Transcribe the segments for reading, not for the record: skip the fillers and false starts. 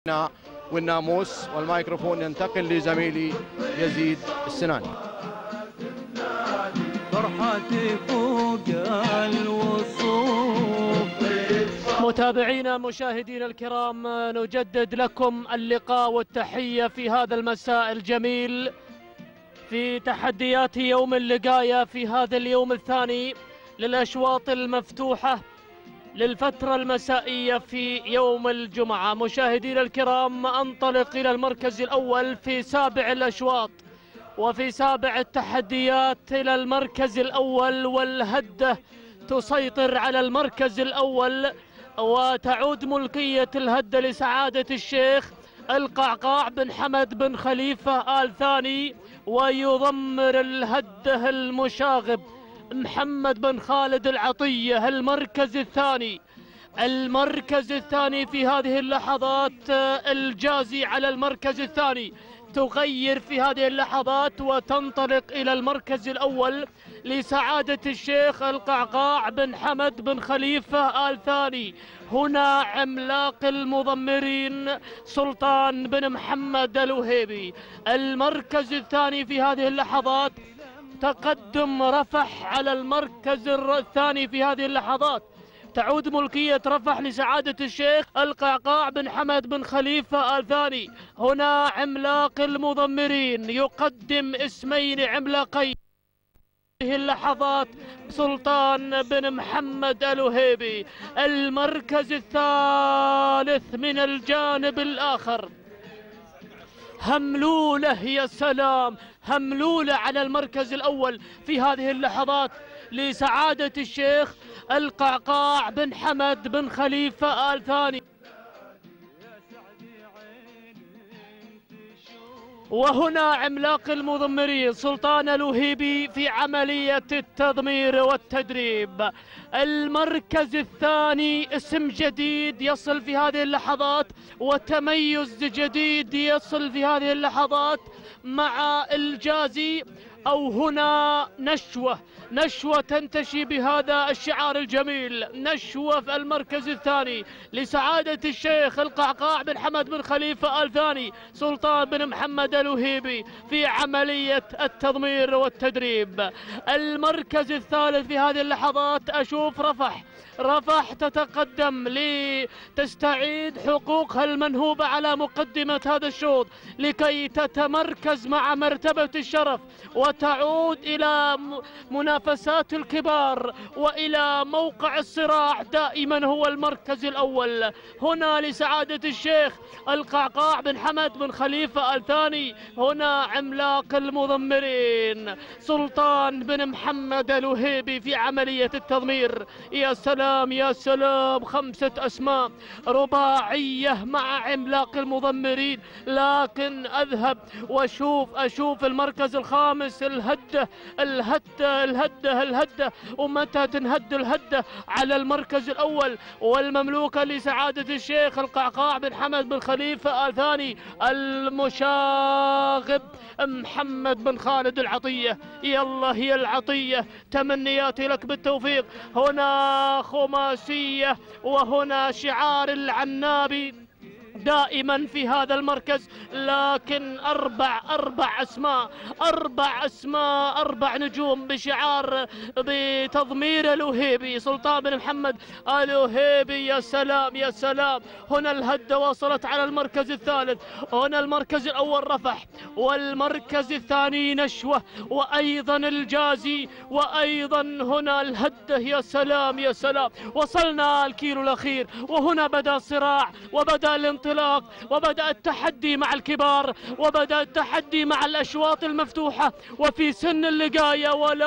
والناموس، والميكروفون ينتقل لزميلي يزيد السناني. فرحتي فوق الوصوف. متابعينا مشاهدينا الكرام، نجدد لكم اللقاء والتحية في هذا المساء الجميل في تحديات يوم اللقاية في هذا اليوم الثاني للأشواط المفتوحة للفترة المسائية في يوم الجمعة. مشاهدينا الكرام، أنطلق إلى المركز الأول في سابع الأشواط وفي سابع التحديات إلى المركز الأول، والهدة تسيطر على المركز الأول وتعود ملكية الهدة لسعادة الشيخ القعقاع بن حمد بن خليفة آل ثاني، ويضمر الهدة المشاغب محمد بن خالد العطية المركز الثاني. المركز الثاني في هذه اللحظات الجازي على المركز الثاني تغير في هذه اللحظات وتنطلق إلى المركز الأول لسعادة الشيخ القعقاع بن حمد بن خليفة آل ثاني. هنا عملاق المضمرين سلطان بن محمد الوهيبي. المركز الثاني في هذه اللحظات تقدم رفح على المركز الثاني في هذه اللحظات. تعود ملكية رفح لسعادة الشيخ القعقاع بن حمد بن خليفة آل ثاني. هنا عملاق المضمرين يقدم اسمين عملاقين هذه اللحظات سلطان بن محمد الوهيبي. المركز الثالث من الجانب الآخر هملولة، يا سلام، هملولة على المركز الأول في هذه اللحظات لسعادة الشيخ القعقاع بن حمد بن خليفة آل ثاني. وهنا عملاق المضمرين سلطان الوهيبي في عملية التضمير والتدريب. المركز الثاني اسم جديد يصل في هذه اللحظات وتميز جديد يصل في هذه اللحظات مع الجازي، أو هنا نشوة تنتشي بهذا الشعار الجميل، نشوة في المركز الثاني لسعادة الشيخ القعقاع بن حمد بن خليفة آل ثاني سلطان بن محمد الوهيبي في عملية التضمير والتدريب. المركز الثالث في هذه اللحظات أشوف رفح تتقدم لتستعيد حقوقها المنهوبة على مقدمة هذا الشوط لكي تتمركز مع مرتبة الشرف وتعود إلى منافسات الكبار وإلى موقع الصراع دائما هو المركز الأول. هنا لسعادة الشيخ القعقاع بن حمد بن خليفة آل ثاني، هنا عملاق المضمرين سلطان بن محمد الوهيبي في عملية التضمير. يا سلام يا سلام، 5 أسماء رباعية مع عملاق المضمرين، لكن أذهب وأشوف المركز الخامس الهدة الهدة الهدة الهدة، ومتى تنهد الهدة على المركز الأول والمملوكة لسعادة الشيخ القعقاع بن حمد بن خليفة آل ثاني المشاغب محمد بن خالد العطية. يلا هي العطية، تمنياتي لك بالتوفيق. هنا خماسية وهنا شعار العنابي دائما في هذا المركز، لكن أربع أسماء 4 نجوم بشعار بتضمير الوهيبي سلطان بن محمد الوهيبي. يا سلام يا سلام. هنا الهدة وصلت على المركز الثالث، هنا المركز الأول رفح والمركز الثاني نشوة وأيضا الجازي وأيضا هنا الهدة. يا سلام يا سلام، وصلنا الكيلو الأخير وهنا بدأ الصراع وبدأ الانطلاق وبدأ التحدي مع الكبار وبدأ التحدي مع الأشواط المفتوحة وفي سن اللقاية،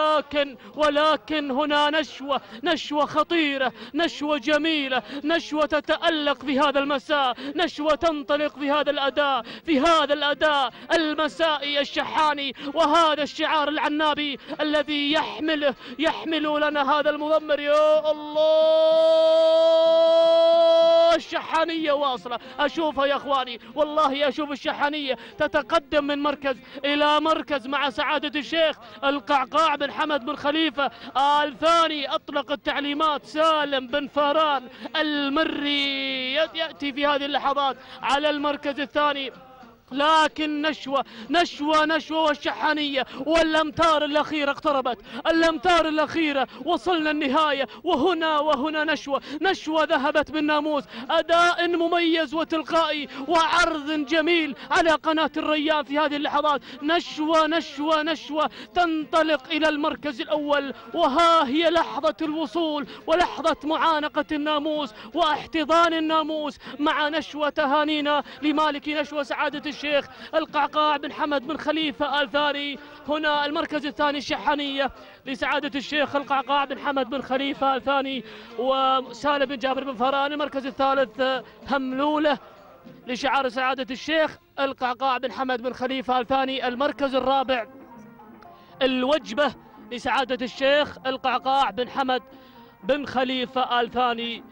ولكن هنا نشوة خطيرة، نشوة جميلة، نشوة تتألق في هذا المساء، نشوة تنطلق في هذا الأداء المسائي الشحاني، وهذا الشعار العنابي الذي يحمل لنا هذا المضمر. يا الله والشحانية واصلة. أشوفها يا أخواني، والله أشوف الشحانية تتقدم من مركز إلى مركز مع سعادة الشيخ القعقاع بن حمد بن خليفة آل ثاني. أطلق التعليمات سالم بن فاران المري يأتي في هذه اللحظات على المركز الثاني، لكن نشوة والشحانية والأمتار الأخيرة اقتربت، الأمتار الأخيرة وصلنا النهاية، وهنا نشوة ذهبت بالناموس. أداء مميز وتلقائي وعرض جميل على قناة الريان في هذه اللحظات. نشوة تنطلق إلى المركز الأول، وها هي لحظة الوصول ولحظة معانقة الناموس واحتضان الناموس مع نشوة. تهانينا لمالك نشوة سعادة الشيخ القعقاع بن حمد بن خليفة آل ثاني. هنا المركز الثاني الشحانية لسعادة الشيخ القعقاع بن حمد بن خليفة آل ثاني وسالم بن جابر بن فاران. المركز الثالث هملولة لشعار سعادة الشيخ القعقاع بن حمد بن خليفة آل ثاني. المركز الرابع الوجبة لسعادة الشيخ القعقاع بن حمد بن خليفة آل ثاني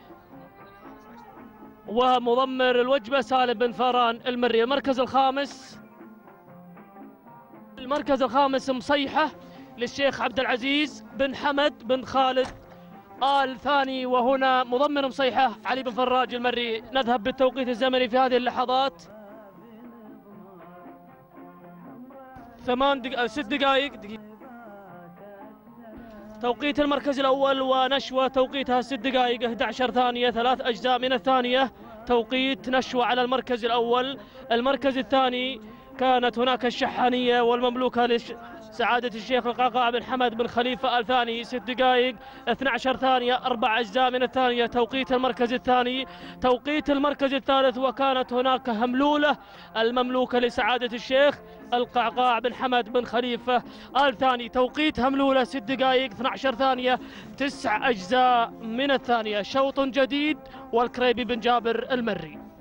ومضمر الوجبة سالم بن فاران المري. المركز الخامس مصيحة للشيخ عبد العزيز بن حمد بن خالد آل ثاني، وهنا مضمر مصيحة علي بن فراج المري. نذهب بالتوقيت الزمني في هذه اللحظات 6 دقائق. توقيت المركز الأول ونشوة توقيتها 6 دقائق 11 ثانية 3 أجزاء من الثانية. توقيت نشوة على المركز الأول. المركز الثاني كانت هناك الشحانية والمملوكة لسعادة الشيخ القعقاع بن حمد بن خليفة آل ثاني 6 دقائق 12 ثانية 4 أجزاء من الثانية. توقيت المركز الثاني. توقيت المركز الثالث وكانت هناك هملولة المملوكة لسعادة الشيخ القعقاع بن حمد بن خليفة آل ثاني. توقيت هملولة 6 دقائق 12 ثانية 9 أجزاء من الثانية. شوط جديد والكريبي بن جابر المري.